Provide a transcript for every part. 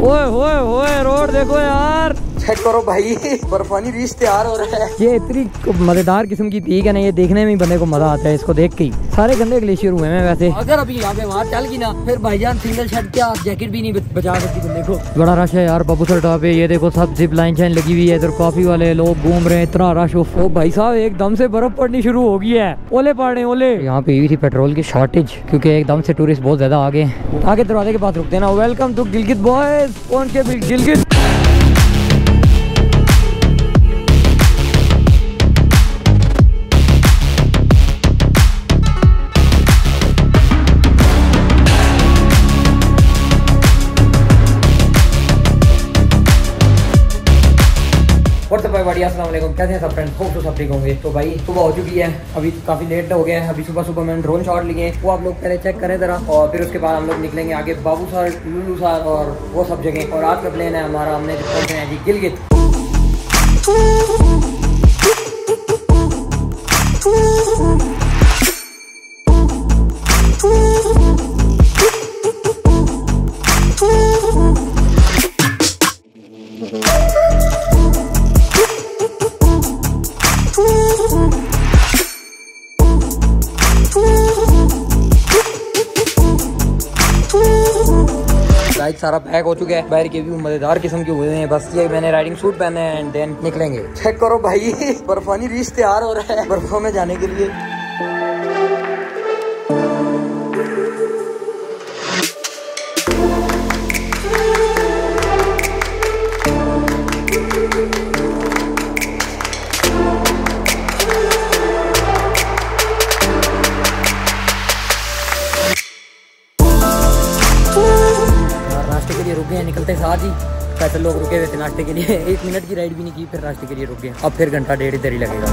ओए होए होए रोड देखो यार, चेक करो भाई, बर्फानी रीच तैयार हो रहा है। ये इतनी मजेदार किस्म की पीक है ना, ये देखने में ही बंदे को मजा आता है इसको देख के ही। सारे गंदे ग्लेशियर हुए हैं वैसे। अगर अभी यहाँ पे वहाँ चल गई ना, फिर भाईजान सिंगल शर्ट क्या जैकेट भी नहीं बचा सकती बंदे को। बड़ा रश है यार बाबूसर टॉप पे, ये देखो सब जिप लाइन चैन लगी हुई है, इधर कॉफी वाले लोग घूम रहे हैं, इतना रश। ओ भाई साहब एकदम से बर्फ पड़नी शुरू हो गई है, ओले पड़ रहे हैं ओले। यहाँ पे हुई थी पेट्रोल की शॉर्टेज, क्योंकि एकदम से टूरिस्ट बहुत ज्यादा आगे दरवाजे के पास रुकते हैं ना। वेलकम टू गिलगित बॉयज, पहुंच के गिलगित। अस्सलाम वालेकुम, कैसे हैं सब फ्रेंड्स, होप तो सब ठीक होंगे। तो भाई सुबह हो चुकी है, अभी काफी लेट हो गया है। अभी सुबह मैंने ड्रोन शॉट लिए, वो आप लोग पहले चेक करें जरा, और फिर उसके बाद हम लोग निकलेंगे आगे बाबूसर, लुलू सर और वो सब जगह। और आज का प्लान है हमारा, हमने पहुंचे हैं जी गिलगित। गाइस सारा पैक हो चुका है, बाहर के भी मजेदार किस्म के हुए हैं, बस ये मैंने राइडिंग सूट पहने हैं एंड देन निकलेंगे। चेक करो भाई, बर्फानी रीच तैयार हो रहा है बर्फों में जाने के लिए। निकलते साथ ही पैसे लोग रुके हुए थे नाश्ते के लिए, 1 मिनट की राइड भी नहीं की, फिर नाश्ते के लिए रुक गए। अब फिर घंटा डेढ़ इधर ही लगेगा।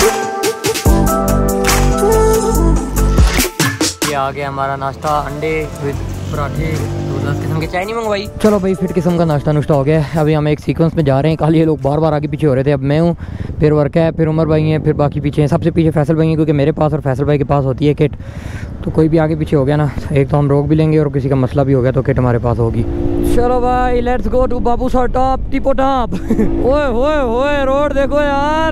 ये आ गया हमारा नाश्ता, अंडे विद पराठे, 10 किस्म के चाय नहीं मंगवाई। चलो भाई फिट किस्म का नाश्ता नुश्ता हो गया। अभी हम एक सीक्वेंस में जा रहे हैं, कल ये लोग बार बार आगे पीछे हो रहे थे। अब मैं हूँ, फिर वर्क है, फिर उमर भाई हैं, फिर बाकी पीछे हैं। सबसे पीछे फैसल भाई हैं, क्योंकि मेरे पास और फैसल भाई के पास होती है किट। तो कोई भी आगे पीछे हो गया ना, एक तो हम रोक भी लेंगे और किसी का मसला भी हो गया तो किट हमारे पास होगी। चलो भाई let's go to Babusar top, Tipo top. ओए होए होए रोड देखो यार,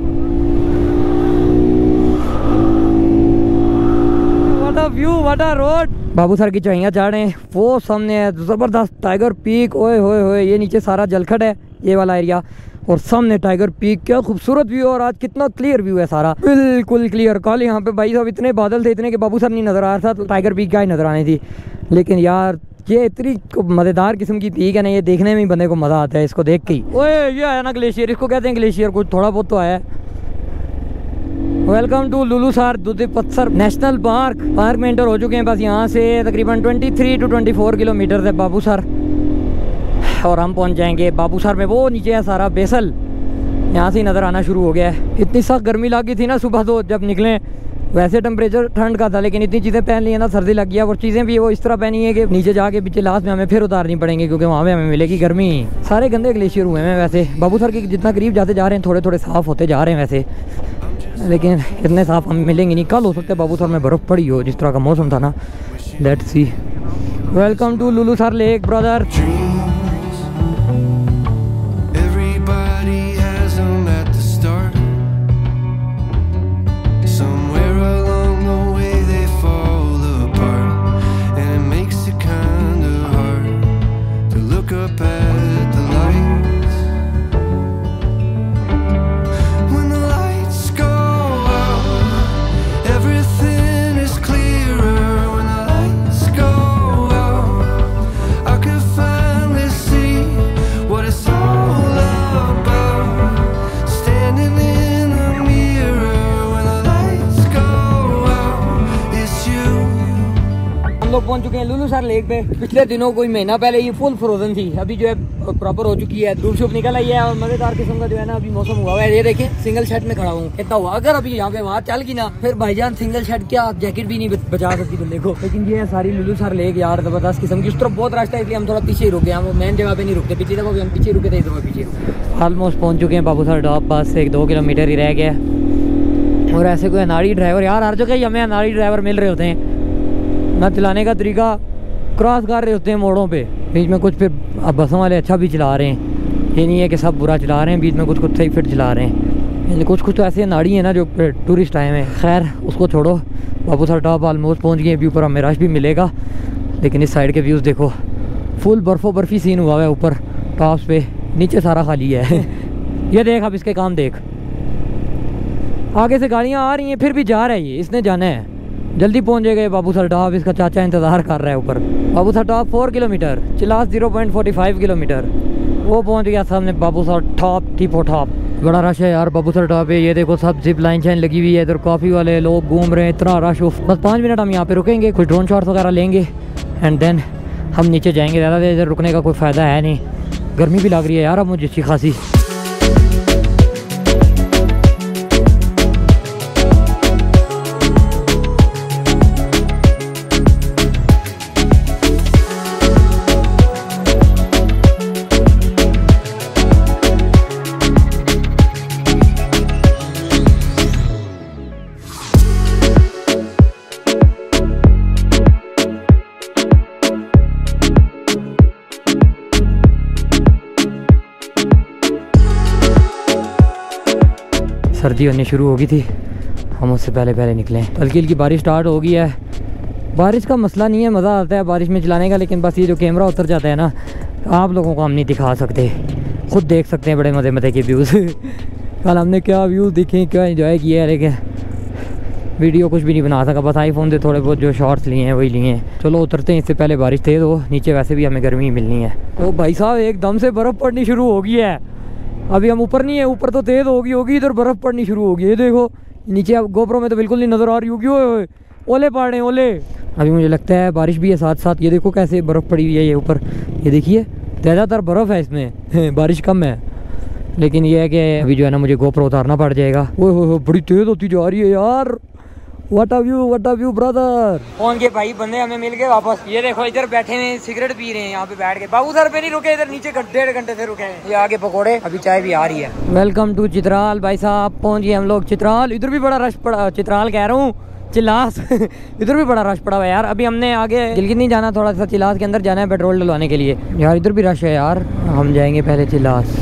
what a view, what a road. Babusar की चढ़ाइयाँ चढ़ रहे हैं, वो सामने है जबरदस्त टाइगर पीक। ओए होए होए, ये नीचे सारा जलखट है ये वाला एरिया, और सामने टाइगर पीक। क्या खूबसूरत व्यू, और आज कितना क्लियर व्यू है, सारा बिल्कुल क्लियर। कल यहाँ पे भाई साहब इतने बादल थे, इतने के बाबूसर नहीं नजर आ रहा था, तो टाइगर पीक क्या ही नजर आनी थी। लेकिन यार ये इतनी मजेदार किस्म की पीक है ना, ये देखने में ही बंदे को मजा आता है इसको देख के ही। ओए ये आया ना ग्लेशियर, इसको कहते हैं ग्लेशियर, कुछ थोड़ा बहुत तो आया। Welcome to Lulusar Dudipatsar national park में एंटर हो चुके हैं। बस यहाँ से तकरीबन 23 to 24 किलोमीटर है बाबूसर, और हम पहुँच जाएंगे बाबूसर में। वो नीचे है सारा बेसल, यहाँ से ही नज़र आना शुरू हो गया है। इतनी सख्त गर्मी लगी थी ना सुबह, तो जब निकले वैसे टेम्परेचर ठंड का था, लेकिन इतनी चीज़ें पहन ली है ना, सर्दी लग गया। और चीज़ें भी वो इस तरह पहनी है कि नीचे जाके पीछे लास्ट में हमें फिर उतारनी पड़ेंगी, क्योंकि वहाँ पे हमें मिलेगी गर्मी। सारे गंदे ग्लेशियर हुए हैं वैसे। बाबूसर के जितना करीब जाते जा रहे हैं, थोड़े थोड़े साफ़ होते जा रहे हैं वैसे, लेकिन इतने साफ हम मिलेंगे नहीं। कल हो सकता है बाबूसर में बर्फ़ पड़ी हो, जिस तरह का मौसम था ना। Let's see. Welcome to Lulusar lake brother. पहुंच चुके हैं लुलू सर लेक पे। पिछले दिनों कोई महीना पहले ये फुल फ्रोजन थी, अभी जो है प्रॉपर हो चुकी है, धूप शूप निकल आई है, और मजेदार किस्म का जो है ना अभी मौसम हुआ है। ये देखें सिंगल शर्ट में खड़ा हूँ, इतना हुआ। अगर अभी यहाँ पे वहाँ चल गई ना, फिर भाईजान सिंगल शर्ट क्या जैकेट भी नहीं बचा सकती बंदे को। लेकिन ये है सारी लुलू सर लेक यार, जबरदस्त किस्म की। उस तरफ बहुत रास्ता है, इसलिए हम थोड़ा पीछे ही रुक गए। हम मेन जगह पे नहीं रुकते, पिछली दफा भी हम पीछे रुके थे, इधर पीछे रुके। ऑलमोस्ट पहुँच चुके हैं बाबूसर टॉप, बस 1-2 किलोमीटर ही रह गया। और ऐसे कोई अनाड़ी ड्राइवर यार, हर जगह ही हमें अनाड़ी ड्राइवर मिल रहे होते हैं ना, चलाने का तरीका क्रॉस कर रहे होते हैं मोड़ों पे, बीच में कुछ फिर अब बसों वाले अच्छा भी चला रहे हैं, ये नहीं है कि सब बुरा चला रहे हैं, बीच में कुछ सही फिट चला रहे हैं। कुछ तो ऐसे नाड़ी है ना जो टूरिस्ट आए हैं। खैर उसको छोड़ो, बाबूसर टॉप ऑलमोस्ट पहुंच गए। अभी ऊपर हमें रश भी मिलेगा, लेकिन इस साइड के व्यूज़ देखो, फुल बर्फ़ी सीन हुआ है ऊपर टॉप्स पे, नीचे सारा खाली है। ये देख, अब इसके काम देख, आगे से गाड़ियाँ आ रही हैं फिर भी जा रहा है ये, इसने जाना है, जल्दी पहुँच जाएगा बाबूसर टॉप। इसका चाचा इंतज़ार कर रहा है ऊपर। Babusar top 4 kilometre, Chilas 0.45 kilometre, वो पहुँच गया सामने बाबूसर टॉप, टीपो टॉप। बड़ा रश है यार बाबूसर टॉप पे, ये देखो सब जिप लाइन शाइन लगी हुई है, इधर कॉफ़ी वाले लोग घूम रहे हैं, इतना रश। बस 5 मिनट हम यहाँ पे रुकेंगे, कुछ ड्रोन शॉट्स वगैरह लेंगे एंड देन हम नीचे जाएंगे। ज़्यादा देर इधर रुकने का कोई फ़ायदा है नहीं, गर्मी भी लग रही है यार अब मुझे अच्छी खासी। सर्दी होनी शुरू हो गई थी, हम उससे पहले निकले। हल्की हल्की बारिश स्टार्ट हो गई है। बारिश का मसला नहीं है, मज़ा आता है बारिश में चलाने का, लेकिन बस ये जो कैमरा उतर जाता है ना, आप लोगों को हम नहीं दिखा सकते, खुद देख सकते हैं बड़े मज़े के व्यूज़। कल हमने क्या व्यूज़ देखे, क्या एंजॉय किया है, लेकिन वीडियो कुछ भी नहीं बना सका, बस आईफोन से थोड़े बहुत जो शॉर्ट्स लिए हैं वही लिए हैं। चलो उतरते हैं, इससे पहले बारिश तेज़ हो, नीचे वैसे भी हमें गर्मी मिलनी है। तो भाई साहब एकदम से बर्फ़ पड़नी शुरू हो गई है। अभी हम ऊपर नहीं है, ऊपर तो तेज़ होगी, इधर बर्फ़ पड़नी शुरू होगी। ये देखो नीचे, अब गोप्रो में तो बिल्कुल नहीं नज़र आ रही होगी, ओले पड़ रहे हैं ओले। अभी मुझे लगता है बारिश भी है साथ साथ। ये देखो कैसे बर्फ़ पड़ी हुई है ये ऊपर, ये देखिए ज़्यादातर बर्फ़ है इसमें, बारिश कम है। लेकिन ये है कि अभी जो है ना मुझे गोप्रो उतारना पड़ जाएगा। ओह बड़ी तेज़ होती जा रही है यार। What a view brother. कौन के भाई बंदे हमें मिल गए वापस। ये देखो इधर बैठे हैं, सिगरेट पी रहे हैं यहाँ पे बैठ के। बाबूसर पे नहीं रुके, इधर नीचे 1.5 घंटे से रुके हैं। ये आगे पकोड़े, अभी चाय भी आ रही है। वेलकम टू चित्राल भाई साहब, पहुँच गए हम लोग चित्राल। इधर भी बड़ा रश पड़ा, चित्राल कह रहा हूँ चिलास। इधर भी बड़ा रश पड़ा हुआ है यार। अभी हमने आगे गिलगित नहीं जाना, थोड़ा सा चिलास के अंदर जाना है पेट्रोल डलवाने के लिए। यार इधर भी रश है यार, हम जाएंगे पहले चिलास।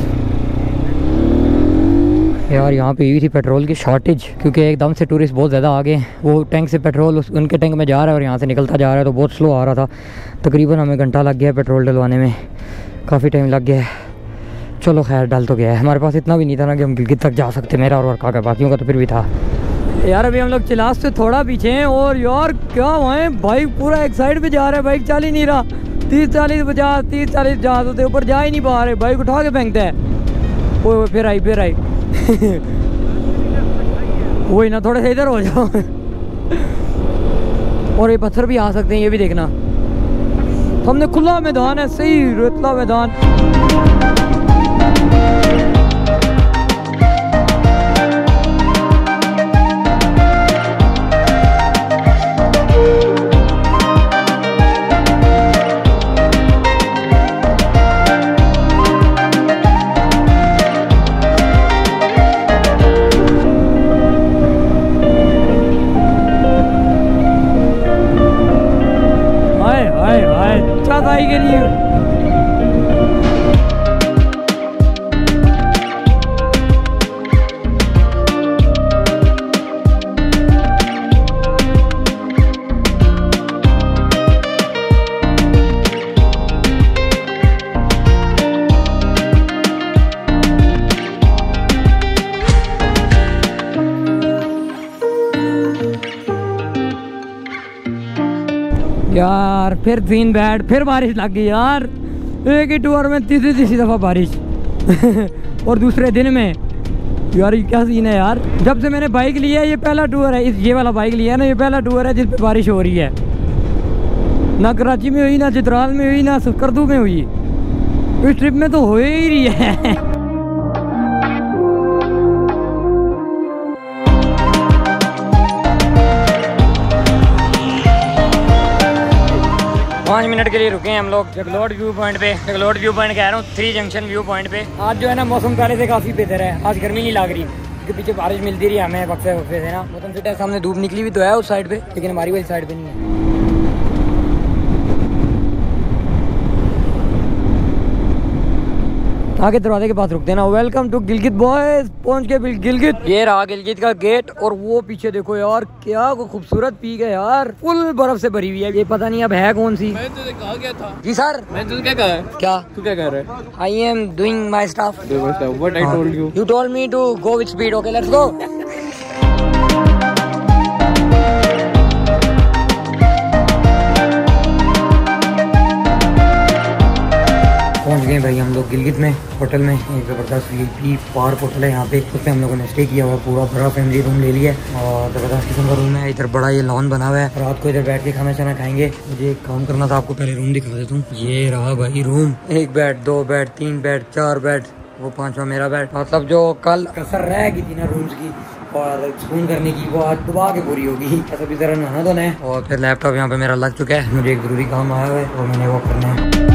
यार यहाँ पे हुई थी पेट्रोल की शॉर्टेज, क्योंकि एकदम से टूरिस्ट बहुत ज़्यादा आ गए। वो टैंक से पेट्रोल उनके टैंक में जा रहा है और यहाँ से निकलता जा रहा है, तो बहुत स्लो आ रहा था। तकरीबन हमें घंटा लग गया पेट्रोल डलवाने में, काफ़ी टाइम लग गया है। चलो खैर डल तो गया है। हमारे पास इतना भी नहीं था ना कि हम गिलगित तक जा सकते, मेरा और वर्का का, बाकियों का तो फिर भी था। यार अभी हम लोग चिलास से थोड़ा पीछे हैं और यार क्या हुआ, बाइक पूरा एक साइड पे जा रहा है, बाइक चल ही नहीं रहा। 30-40 50 30-40 जा होते ऊपर जा ही नहीं पा रहे, बाइक उठा के फेंकता है। वो फिर आई वही ना, थोड़े से इधर हो जाओ। और ये पत्थर भी आ सकते हैं, ये भी देखना। हमने खुला मैदान है, सही रेतला मैदान। के लिए यार फिर सीन बैड, फिर बारिश लग गई यार। एक ही टूर में तीसरी दफ़ा बारिश। और दूसरे दिन में यार ये क्या सीन है यार। जब से मैंने बाइक लिया है, ये पहला टूर है, ये वाला बाइक लिया है ना, ये पहला टूर है जिस पे बारिश हो रही है। ना कराची में हुई, ना चित्राल में हुई, ना करदू में हुई। इस ट्रिप में तो हो ही रही है। 5 मिनट के लिए रुके हैं हम लोग जगलोट व्यू पॉइंट पे। जगलोट व्यू पॉइंट कह रहा हूँ, 3 जंक्शन व्यू पॉइंट पे। आज जो है ना मौसम पहले से काफ़ी बेहतर है, आज गर्मी नहीं लग रही, क्योंकि पीछे बारिश मिलती रही हमें वक्फे वक्फे से ना। मौसम फिट है, सामने धूप निकली भी तो है उस साइड पे, लेकिन हमारी वाली साइड पे नहीं है। आगे दरवाजे के पास रुक देना। वेलकम टू गिलगित बॉयज, पहुंच गए गिलगित। ये रहा गिलगित का गेट और वो पीछे देखो यार, क्या खूबसूरत पीक है यार, फुल बर्फ से भरी हुई है। ये पता नहीं अब है कौन सी। मैं तुझे कहा गया था। जी सर। मैं तुझे क्या कहा? क्या तू क्या कह रहा है? I am doing my staff. What I told you. You told me to go with speed. Okay, let's go. पहुंच गए भाई हम लोग गिलगित में, होटल में। एक जबरदस्त VIP पार्क होटल है यहाँ पे, उसमें हम लोगों ने स्टे किया हुआ। पूरा बड़ा फैमिली रूम ले लिया और जबरदस्त किस्म का रूम है। इधर बड़ा ये लॉन बना हुआ है, रात को इधर बैठ के खाना शाना खाएंगे। मुझे एक काम करना था, आपको पहले रूम दिखा देता हूँ। ये रहा भाई room, 1 bed 2 bed 3 bed 4 bed, वो 5वां मेरा बेड। मतलब जो कल कसर रह गई थी ना रूम्स की और सुकून करने की, वो आज दबा के पूरी होगी। ऐसा भी तरह नहाना धोना है और फिर लैपटॉप यहाँ पे मेरा लग चुका है। मुझे एक जरूरी काम आया हुआ है और मैंने वो करना है।